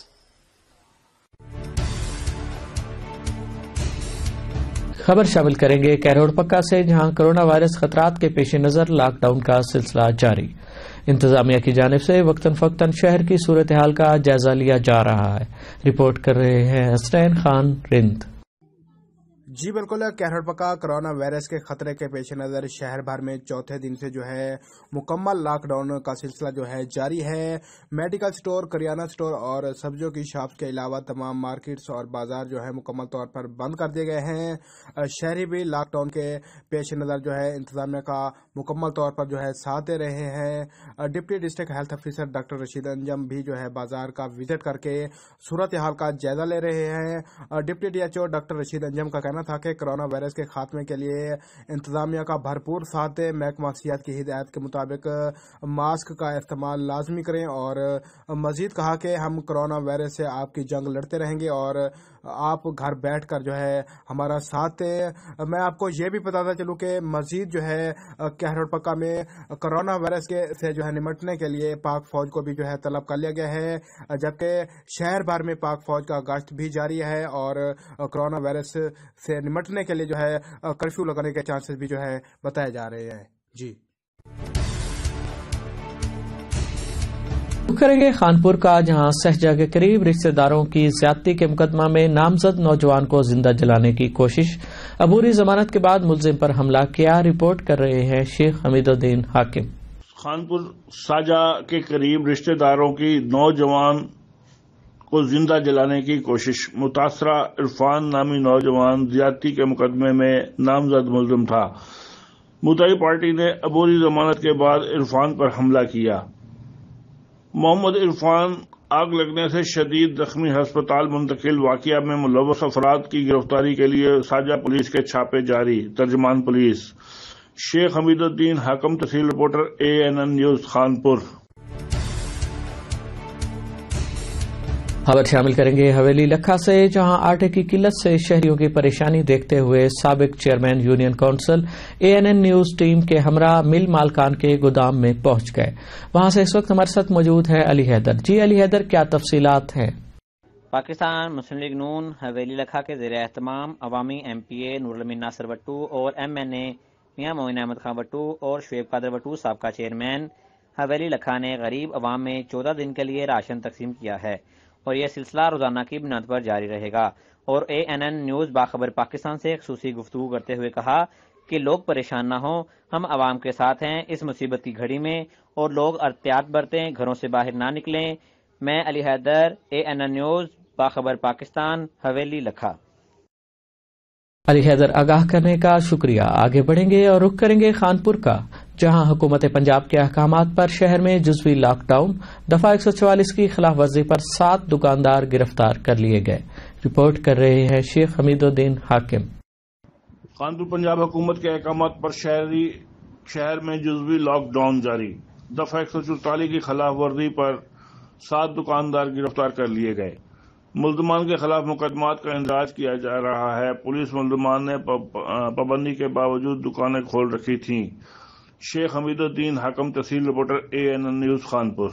खबर शामिल करेंगे कैरोड़ पक्का से, जहां कोरोना वायरस खतरात के पेश नजर लॉकडाउन का सिलसिला जारी। इंतजामिया की जानिब से वक्तन फक्तन शहर की सूरत हाल का जायजा लिया जा रहा है। रिपोर्ट कर रहे हैं हसनैन खान रिंद। जी बिल्कुल, कैरोड़ पक्का कोरोना वायरस के खतरे के पेश नज़र शहर भर में चौथे दिन से जो है मुकम्मल लॉकडाउन का सिलसिला जो है जारी है। मेडिकल स्टोर, करियाना स्टोर और सब्जियों की शॉप्स के अलावा तमाम मार्केट्स और बाजार जो है मुकम्मल तौर पर बंद कर दिए गए हैं। शहरी भी लॉकडाउन के पेश नज़र जो है इंतजामिया का मुकम्मल तौर पर जो है साथ दे रहे हैं। Deputy district health officer doctor Rashid Anjum भी जो है बाजार का विजिट करके सूरत हाल का जायजा ले रहे हैं। Deputy D H O doctor Rashid Anjum का कहना था कि कोरोना वायरस के खात्मे के लिए इंतजामिया का भरपूर साथ दे। महकमा सेहत की हिदायत के मुताबिक मास्क का इस्तेमाल लाजमी करें और मजीद कहा कि हम कोरोना वायरस से आपकी जंग लड़ते रहेंगे और आप घर बैठकर जो है हमारा साथ दें। मैं आपको ये भी बताता चलूं कि मजीद जो है कैरोड़ पक्का में कोरोना वायरस के से जो है निमटने के लिए पाक फौज को भी जो है तलब कर लिया गया है, जबकि शहर भर में पाक फौज का गश्त भी जारी है और कोरोना वायरस से निमटने के लिए जो है कर्फ्यू लगाने के चांसेस भी जो है बताए जा रहे हैं। जी करेंगे खानपुर का, जहां सहजा के करीब रिश्तेदारों की ज्यादती के मुकदमा में नामजद नौजवान को जिंदा जलाने की कोशिश, अबूरी जमानत के बाद मुलजिम पर हमला किया। रिपोर्ट कर रहे हैं शेख हमीदुद्दीन हाकिम। खानपुर साजा के करीब रिश्तेदारों की नौजवान को जिंदा जलाने की कोशिश। मुतासरा इरफान नामी नौजवान ज्यादती के मुकदमे में नामजद मुलजिम था। मुद्दई पार्टी ने अबूरी जमानत के बाद इरफान पर हमला किया। मोहम्मद इरफान आग लगने से शदीद जख्मी अस्पताल मुंतकिल। वाकया में मुलव्वस अफराद की गिरफ्तारी के लिए साजा पुलिस के छापे जारी। तर्जमान पुलिस शेख हमीदुद्दीन हाकिम, तहसील reporter A N N news Khanpur. खबर शामिल करेंगे हवेली लखा से, जहां आटे की किल्लत से शहरियों की परेशानी देखते हुए साबिक chairman union council A N N news team के हमरा मिल मालकान के गोदाम में पहुंच गए। वहां से इस वक्त हमारे साथ मौजूद है अली हैदर। जी अली हैदर, क्या तफसीलात हैं? पाकिस्तान मुस्लिम लीग नून हवेली लखा के ज़ेर एहतमाम अवामी M P A Nurul Amin Nasir Bhattu और M N A Mian Moin Ahmad Khan Bhattu और शुएब कादर भट्टू साबका चेयरमैन हवेली लखा ने गरीब अवाम में चौदह दिन के लिए राशन तकसीम किया है और यह सिलसिला रोजाना की बुनियाद पर जारी रहेगा। और ए एन एन न्यूज बाखबर पाकिस्तान से खसूसी गुफ्तगू करते हुए कहा کہ لوگ پریشان نہ ہوں. ہم عوام کے ساتھ ہیں اس مصیبت کی گھڑی میں اور لوگ احتیاط برتیں، گھروں سے باہر نہ نکلیں. میں Ali Haider, A N N news, باخبر پاکستان، حویلی لکھا. علی حیدر آگاہ کرنے کا شکریہ. آگے بڑھیں گے اور رخ کریں گے خانپور کا، جہاں حکومت پنجاب کے احکامات پر شہر میں جزوی لاک ڈاؤن، دفعہ ایک سو چوالیس کی خلاف ورزی پر سات دکاندار گرفتار کر لیے گئے. رپورٹ کر رہے ہیں شیخ حمید الدین حاکم. خانپور پنجاب حکومت کے احکامات پر شہری شہر میں جزوی لاک ڈاؤن جاری، دفعہ ایک سو چوالیس کی خلاف ورزی پر سات دکاندار گرفتار کر لیے گئے. ملزمان کے خلاف مقدمات کا اندراج کیا جا رہا ہے. پولیس ملزمان نے پابندی کے باوجود دکانیں کھول رکھی تھیں. شیخ Hamid Uddin Hakim, tehsil reporter, A N N news, Khanpur.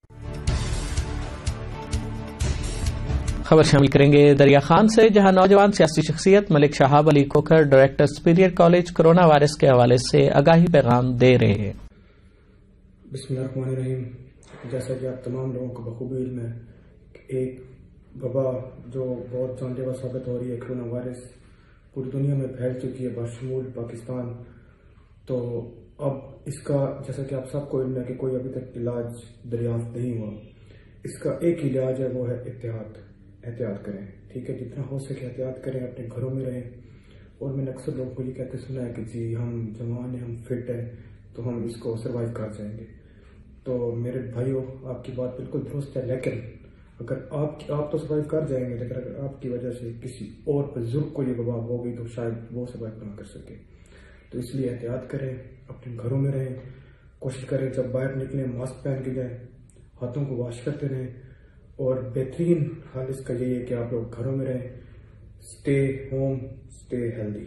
خبر شامل کریں گے دریا خان سے، جہاں نوجوان سیاسی شخصیت Malik Shahab Ali Kokar director superior college corona virus کے حوالے سے آگاہی پیغام دے رہے ہیں. بسم اللہ الرحمن الرحیم. جیسا کہ آپ تمام لوگوں کو بخوبی علم ہے، ایک وبا جو بہت جان لیوا ثابت ہو رہی ہے، کرونا وائرس پوری دنیا میں پھیل چکی ہے بشمول پاکستان. تو اب اس کا جیسا کہ آپ سب کو علم ہے کہ کوئی ابھی تک علاج دریافت نہیں ہوا. اس کا ایک علاج ہے، وہ ہے احتیاط. احتیاط کریں، ٹھیک ہے، جتنا ہو سکے احتیاط کریں، اپنے گھروں میں رہیں. اور میں نے اکثر لوگوں کو یہ کہتے سنا ہے کہ جی ہم جوان ہیں، ہم فٹ ہیں، تو ہم اس کو سروائیو کر جائیں گے. تو میرے بھائیوں، آپ کی بات بالکل درست ہے، لیکن اگر آپ آپ تو سروائیو کر جائیں گے، لیکن اگر آپ کی وجہ سے کسی اور بزرگ کو یہ وبا ہوگی تو شاید وہ سروائیو نہ کر سکے. تو اس لیے احتیاط کریں، اپنے گھروں میں رہیں. کوشش کریں جب باہر نکلیں ماسک پہن کے جائیں، ہاتھوں کو واش کرتے رہیں. اور بہترین حال اس کا یہی ہے کہ آپ لوگ گھروں میں رہیں. Stay home, stay healthy.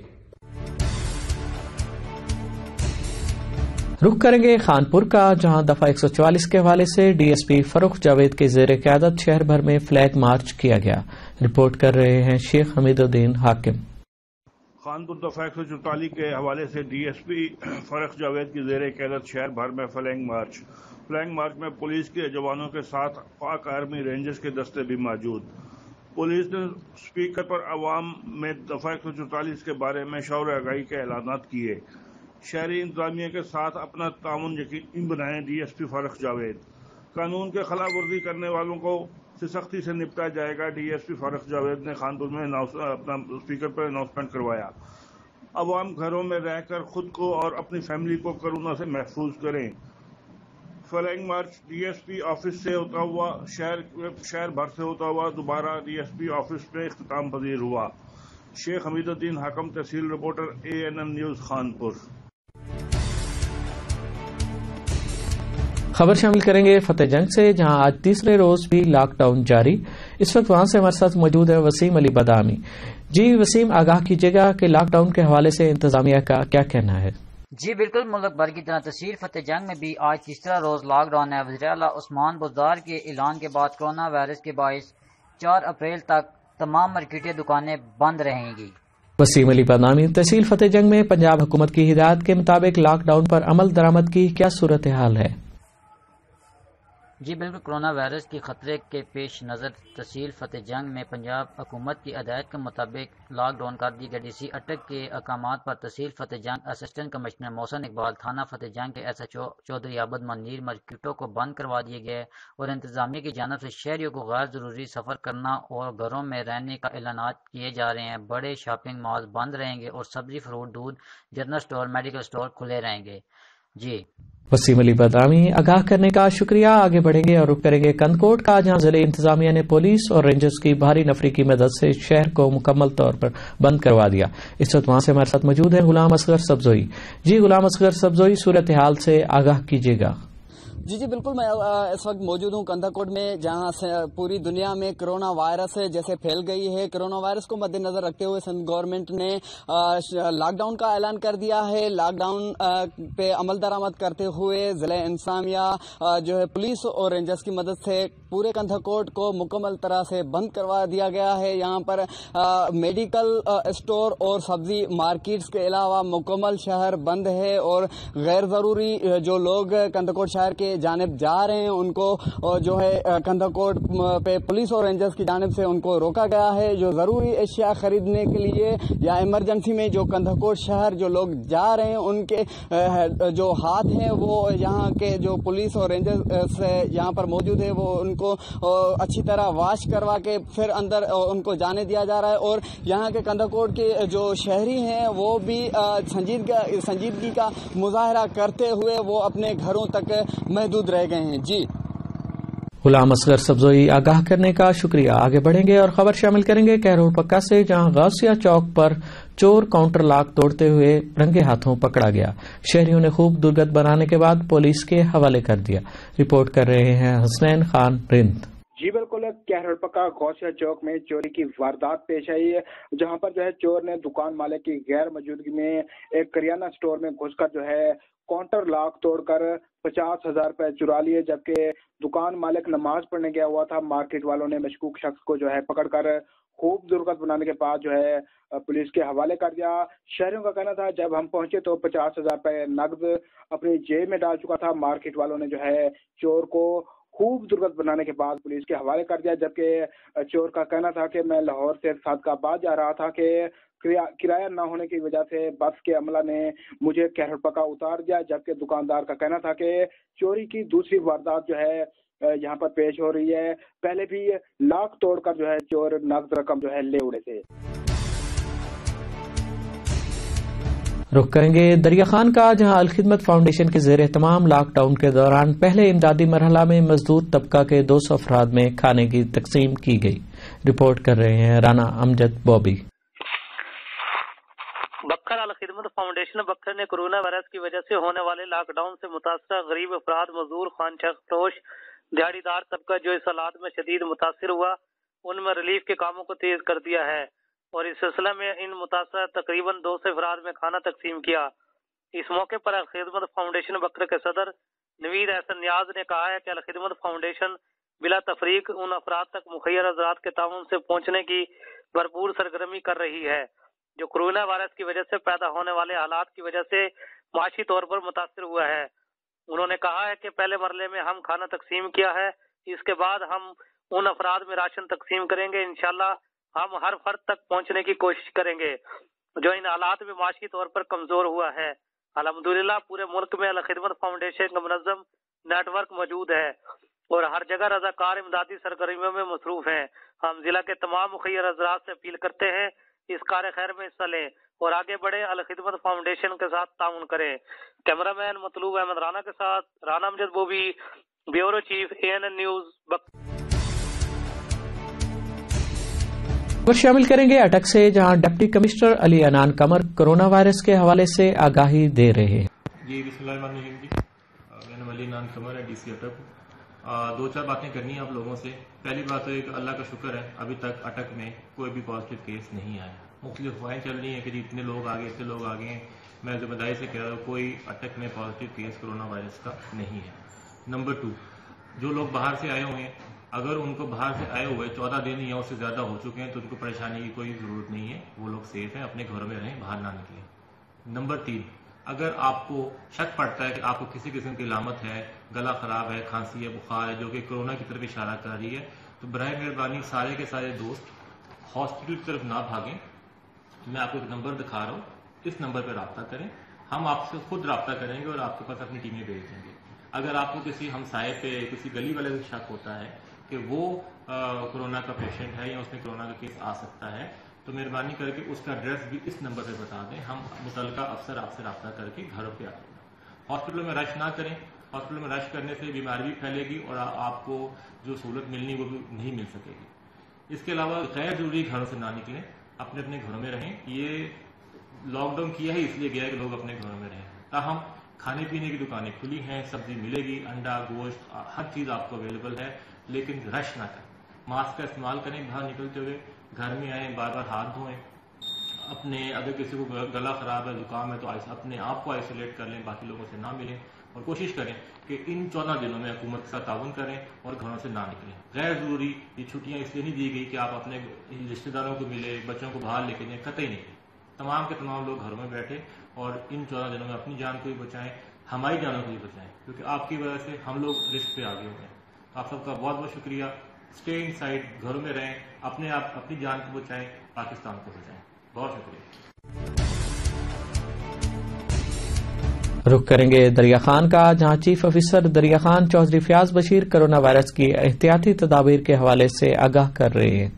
رخ کریں گے خانپور کا، جہاں دفعہ ایک سو چوالیس کے حوالے سے D S P Farrukh Javed کے زیر قیادت شہر بھر میں فلیگ مارچ کیا گیا. رپورٹ کر رہے ہیں شیخ حمید الدین حاکم. خانپور دفعہ ایک سو چوالیس کے حوالے سے D S P Farrukh Javed کی زیر قیادت شہر بھر میں فلیگ مارچ. فلیگ مارچ میں پولیس کے جوانوں کے ساتھ پاک آرمی رینجرز کے دستے بھی موجود. پولیس نے اسپیکر پر عوام میں دفعہ ایک سو چوالیس کے بارے میں شعور آگاہی کے اعلانات کیے. شہری انتظامیہ کے ساتھ اپنا تعاون یقینی بنائیں. D S P Farrukh Javed. قانون کے خلاف ورزی کرنے والوں کو سے سختی سے نپٹا جائے گا. D S P Farrukh Javed نے خانپور میں اپنا اسپیکر پر اناؤنسمنٹ کروایا. عوام گھروں میں رہ کر خود کو اور اپنی فیملی کو کورونا سے محفوظ کریں. Flag march D S P office سے ہوتا ہوا شہر شہر بھر سے ہوتا ہوا دوبارہ ڈی ایس پی آفس میں اختتام پذیر ہوا. شیخ Hamid Uddin Hakim, tehsil reporter, A N N news, Khanpur. خبر شامل کریں گے فتح جنگ سے، جہاں آج تیسرے روز بھی لاک ڈاؤن جاری. اس وقت وہاں سے ہمارے ساتھ موجود ہے وسیم علی بادامی. جی وسیم، آگاہ کیجیے گا کہ لاک ڈاؤن کے حوالے سے انتظامیہ کا کیا کہنا ہے؟ جی بالکل، ملک بھر کی طرح تحصیل فتح جنگ میں بھی آج تیسرا روز لاک ڈاؤن ہے. وزیر اعلیٰ عثمان بزدار کے اعلان کے بعد کرونا وائرس کے باعث چار اپریل تک تمام مارکیٹیں دکانیں بند رہیں گی. وسیم علی بادامی. تحصیل فتح جنگ میں پنجاب حکومت کی ہدایت کے مطابق لاک ڈاؤن پر عمل درآمد کی کیا صورتحال ہے؟ جی بالکل، کرونا وائرس کے خطرے کے پیش نظر تحصیل فتح جنگ میں پنجاب حکومت کی ہدایت کے مطابق لاک ڈاؤن کر دی گئی. ڈی سی اٹک کے احکامات پر تحصیل فتح جنگ اسسٹنٹ کمشنر محسن اقبال، تھانہ فتح جنگ کے S H O Chaudhry Abid Munir مارکیٹوں کو بند کروا دیے گئے اور انتظامیہ کی جانب سے شہریوں کو غیر ضروری سفر کرنا اور گھروں میں رہنے کا اعلانات کیے جا رہے ہیں. بڑے شاپنگ مال بند رہیں گے اور سبزی، فروٹ، دودھ، جنرل سٹور، میڈیکل سٹور کھلے رہیں گے. جی وسیم علی بادامی، آگاہ کرنے کا شکریہ. آگے بڑھیں گے اور رخ کریں گے کندکوٹ کا، جہاں ضلع انتظامیہ نے پولیس اور رینجرز کی بھاری نفری کی مدد سے شہر کو مکمل طور پر بند کروا دیا. اس وقت وہاں سے ہمارے ساتھ موجود ہے غلام اصغر سبزوئی. جی غلام اصغر سبزوئی، صورتحال سے آگاہ کیجیے گا. جی جی بالکل، میں اس وقت موجود ہوں کندھاکوٹ میں، جہاں سے پوری دنیا میں کرونا وائرس جیسے پھیل گئی ہے. کرونا وائرس کو مد نظر رکھتے ہوئے سندھ گورنمنٹ نے لاک ڈاؤن کا اعلان کر دیا ہے. لاک ڈاؤن پہ عمل درآمد کرتے ہوئے ضلع انتظامیہ جو ہے پولیس اور رینجرز کی مدد سے پورے کندھاکوٹ کو مکمل طرح سے بند کروا دیا گیا ہے. یہاں پر میڈیکل اسٹور اور سبزی مارکیٹس کے علاوہ مکمل شہر بند ہے اور غیر ضروری جو لوگ کندھاکوٹ شہر کے جانب جا رہے ہیں ان کو جو ہے کندھا کوٹ پہ پولیس اور رینجرز کی جانب سے ان کو روکا گیا ہے. جو ضروری اشیاء خریدنے کے لیے یا ایمرجنسی میں جو کندھا کوٹ شہر جو لوگ جا رہے ہیں ان کے جو ہاتھ ہیں وہ یہاں کے جو پولیس اور رینجرز سے یہاں پر موجود ہے وہ ان کو اچھی طرح واش کروا کے پھر اندر ان کو جانے دیا جا رہا ہے. اور یہاں کے کندھا کوٹ کے جو شہری ہیں وہ بھی سنجیدگی سنجیدگی کا مظاہرہ کرتے ہوئے وہ اپنے گھروں تک محدود رہ گئے ہیں. جی غلام اصغر سبزوئی آگاہ کرنے کا شکریہ. آگے بڑھیں گے اور خبر شامل کریں گے کہروڑ پکا سے، جہاں غوثیہ چوک پر چور کاؤنٹر لاک توڑتے ہوئے رنگے ہاتھوں پکڑا گیا. شہریوں نے خوب درگت بنانے کے بعد پولیس کے حوالے کر دیا. رپورٹ کر رہے ہیں حسنین خان رند. جی بالکل، کہروڑ پکا غوثیہ چوک میں چوری کی واردات پیش آئی ہے، جہاں پر جو ہے چور نے دکان مالک کی غیر موجودگی میں ایک کریانہ سٹور میں گھس کر جو ہے کاؤنٹر لاک توڑ کر پچاس ہزار روپے چرا لیے، جبکہ دکان مالک نماز پڑھنے گیا ہوا تھا. مارکیٹ والوں نے مشکوک شخص کو جو ہے پکڑ کر خوب درگت بنانے کے بعد جو ہے پولیس کے حوالے کر دیا. شہریوں کا کہنا تھا جب ہم پہنچے تو پچاس ہزار روپے نقد اپنی جیب میں ڈال چکا تھا. مارکیٹ والوں نے جو ہے چور کو خوب درگت بنانے کے بعد پولیس کے حوالے کر دیا، جبکہ چور کا کہنا تھا کہ میں لاہور سے صادق آباد جا رہا تھا کہ کرایہ نہ ہونے کی وجہ سے بس کے عملہ نے مجھے کہروڑ پکا اتار دیا. جبکہ دکاندار کا کہنا تھا کہ چوری کی دوسری واردات جو ہے یہاں پر پیش ہو رہی ہے، پہلے بھی لاک توڑ کر جو ہے چور نقد رقم جو ہے لے اڑے تھے. رخ کریں گے دریا خان کا، جہاں الخدمت فاؤنڈیشن کے زیر اہتمام لاک ڈاؤن کے دوران پہلے امدادی مرحلہ میں مزدور طبقہ کے دو سو افراد میں کھانے کی تقسیم کی گئی. رپورٹ کر رہے ہیں رانا امجد بوبی. بکھر الخدمت فاؤنڈیشن بکھر نے کورونا وائرس کی وجہ سے ہونے والے لاک ڈاؤن سے متاثرہ غریب افراد، مزدور، خانچہ فروش، دیہڑی دار طبقہ جو اس حالات میں شدید متاثر ہوا، ان میں ریلیف کے کاموں کو تیز کر دیا ہے اور اس سلسلے میں ان متاثرہ تقریباً دو سو افراد میں کھانا تقسیم کیا. اس موقع پر الخدمت فاؤنڈیشن بکھر کے صدر نوید احسن نیاز نے کہا ہے کہ الخدمت فاؤنڈیشن بلا تفریق ان افراد تک مخیر حضرات کے تعاون سے پہنچنے کی بھرپور سرگرمی کر رہی ہے جو کورونا وائرس کی وجہ سے پیدا ہونے والے حالات کی وجہ سے معاشی طور پر متاثر ہوا ہے. انہوں نے کہا ہے کہ پہلے مرحلے میں ہم کھانا تقسیم کیا ہے، اس کے بعد ہم ان افراد میں راشن تقسیم کریں گے. انشاءاللہ ہم ہر فرد تک پہنچنے کی کوشش کریں گے جو ان حالات میں معاشی طور پر کمزور ہوا ہے. الحمدللہ پورے ملک میں الخدمت فاؤنڈیشن کا منظم نیٹ ورک موجود ہے اور ہر جگہ رضاکار امدادی سرگرمیوں میں مصروف ہیں. ہم ضلع کے تمام مخیر حضرات سے اپیل کرتے ہیں اس کار خیر میں حصہ لیں اور آگے بڑھے، الخدمت فاؤنڈیشن کے ساتھ تعاون کریں. کیمرہ مین مطلوب احمد رانا کے ساتھ Rana Amjad Bobby, bureau chief A N N news. خبر شامل کریں گے اٹک سے، جہاں deputy commissioner Ali Anan Qamar corona virus کے حوالے سے آگاہی دے رہے ہیں. جی بسم اللہ الرحمن الرحیم. جی میں نام علی عنان قمر ہے، ڈی سی اٹک. دو چار باتیں کرنی ہیں آپ لوگوں سے. پہلی بات تو ایک اللہ کا شکر ہے ابھی تک اٹک میں کوئی بھی پازیٹیو کیس نہیں آیا. مختلف افواہیں چل رہی ہیں کہ جی اتنے لوگ آگے اتنے لوگ آگے ہیں. میں ذمہ داری سے کہہ رہا ہوں کوئی اٹک میں پازیٹیو کیس کورونا وائرس کا نہیں ہے. نمبر ٹو، جو لوگ باہر سے آئے ہوئے ہیں اگر ان کو باہر سے آئے ہوئے چودہ دن یا اس سے زیادہ ہو چکے ہیں تو ان کو پریشانی کی کوئی ضرورت نہیں ہے، وہ لوگ سیف ہیں، اپنے گھروں میں رہیں، باہر نہ نکلیں. نمبر تین، اگر آپ کو شک پڑتا ہے کہ آپ کو کسی قسم کی علامت ہے، گلا خراب ہے، کھانسی ہے، بخار ہے جو کہ کورونا کی طرف اشارہ کر رہی ہے، تو براہ مہربانی سارے کے سارے دوست ہاسپٹل کی طرف نہ بھاگیں. میں آپ کو ایک نمبر دکھا رہا ہوں، اس نمبر پہ رابطہ کریں. ہم آپ سے خود رابطہ کریں گے اور آپ کے پاس اپنی ٹیمیں بھیج دیں گے. اگر آپ کو کسی ہمسائے پہ، کسی گلی والے سے شک ہوتا ہے کہ وہ کورونا کا پیشنٹ ہے یا اس میں کورونا کا کیس آ سکتا ہے تو مہربانی کر کے اس کا ایڈریس بھی اس نمبر پہ بتا دیں. ہم متعلقہ افسر آپ سے رابطہ کر کے گھروں پہ آ جائیں گے. ہاسپٹلوں میں رش نہ کریں. ہاسپٹل میں رش کرنے سے بیماری بھی پھیلے گی اور آپ کو جو سہولت ملنی وہ بھی نہیں مل سکے گی. اس کے علاوہ غیر ضروری گھروں سے نہ نکلیں، اپنے اپنے گھروں میں رہیں. یہ لاک ڈاؤن کیا ہی اس لیے گیا ہے کہ لوگ اپنے گھروں میں رہیں. تاہم کھانے پینے کی دکانیں کھلی ہیں، سبزی ملے گی، انڈا، گوشت، ہر چیز آپ کو اویلیبل ہے، لیکن رش نہ کریں. ماسک کا استعمال کریں باہر نکلتے ہوئے. گھر میں آئیں، بار بار ہاتھ دھوئیں. اپنے اگر کسی کو گلا خراب ہے، زکام ہے تو اپنے آپ کو آئسولیٹ کر لیں، باقی لوگوں سے نہ ملیں اور کوشش کریں کہ ان چودہ دنوں میں حکومت کے ساتھ تعاون کریں اور گھروں سے نہ نکلیں. غیر ضروری یہ چھٹیاں اس لیے نہیں دی گئی کہ آپ اپنے رشتے داروں کو ملے، بچوں کو باہر لے کے جائیں، قطعی نہیں. تمام کے تمام لوگ گھروں میں بیٹھے اور ان چودہ دنوں میں اپنی جان کو بھی بچائیں. ہماری جانوں کو بھی بچائیں، کیونکہ آپ کی وجہ سے ہم لوگ رسک پہ آگے ہو گئے. آپ سب کا بہت بہت شکریہ. اسٹے ان سائڈ، گھروں میں رہیں، اپنے آپ اپنی جان کو بچائیں، پاکستان کو بچائیں. بہت شکریہ. رخ کریں گے دریا خان کا، جہاں chief officer Darya Khan Chaudhry Fayyaz Bashir corona virus کی احتیاطی تدابیر کے حوالے سے آگاہ کر رہے ہیں.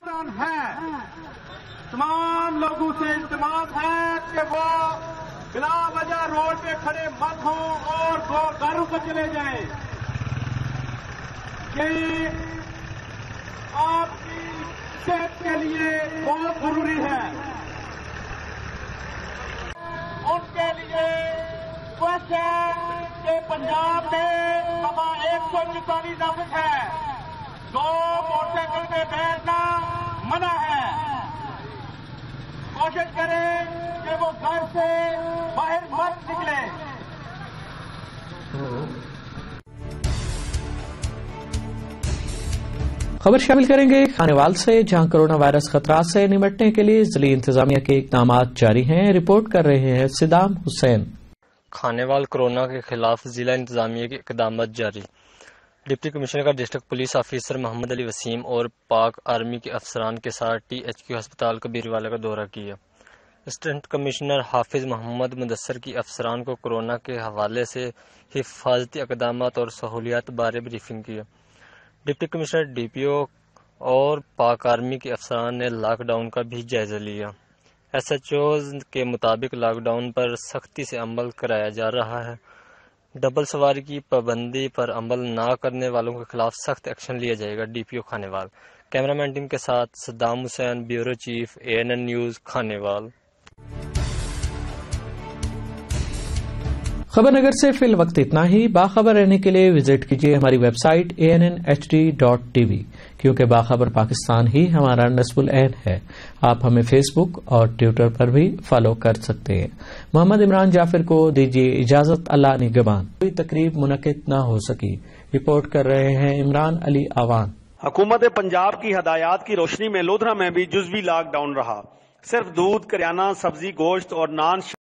تمام لوگوں سے التماس ہے کہ وہ بلا وجہ روڈ پہ کھڑے مت ہوں اور گھروں کو چلے جائیں. یہ آپ کی صحت کے لیے بہت ضروری ہے. ان کے لیے سوچ ہے کہ پنجاب میں سوا ایک سو چوتالیس نافذ ہے. دو موٹر سائیکل پہ بیٹھنا منع ہے. کوشش کریں کہ وہ گھر سے باہر مت نکلے. خبر شامل کریں گے خانیوال سے، جہاں کرونا وائرس خطرات سے نمٹنے کے لیے ضلعی انتظامیہ کے اقدامات جاری ہیں. رپورٹ کر رہے ہیں صدام حسین. خانیوال کورونا کے خلاف ضلع انتظامیہ کے اقدامات جاری. ڈپٹی کمشنر کا district police officer Muhammad Ali Waseem اور پاک آرمی کے افسران کے ساتھ ٹی ایچ کیو ہسپتال کبیروالا کا دورہ کیا. اسسٹنٹ کمشنر حافظ محمد مدثر کی افسران کو کورونا کے حوالے سے حفاظتی اقدامات اور سہولیات بارے بریفنگ کیا. Deputy commissioner D P O اور پاک آرمی کے افسران نے لاک ڈاؤن کا بھی جائزہ لیا. ایس ایچ اوز کے مطابق لاک ڈاؤن پر سختی سے عمل کرایا جا رہا ہے. ڈبل سواری کی پابندی پر عمل نہ کرنے والوں کے خلاف سخت ایکشن لیا جائے گا. D P O Khanewal. Camera man team کے ساتھ Saddam Hussain, bureau chief, A N N news, Khanewal. خبر نگر سے فی الوقت اتنا ہی. باخبر رہنے کے لیے وزٹ کیجیے ہماری website A N N H D dot T V, کیونکہ باخبر پاکستان ہی ہمارا نصب العین ہے. آپ ہمیں فیس بک اور ٹویٹر پر بھی فالو کر سکتے ہیں. محمد عمران جعفر کو دیجیے اجازت. اللہ نگہبان. کوئی تقریب منعقد نہ ہو سکی. رپورٹ کر رہے ہیں عمران علی آوان. حکومت پنجاب کی ہدایات کی روشنی میں لودھرا میں بھی جزوی لاک ڈاؤن رہا. صرف دودھ، کریانہ، سبزی، گوشت اور نان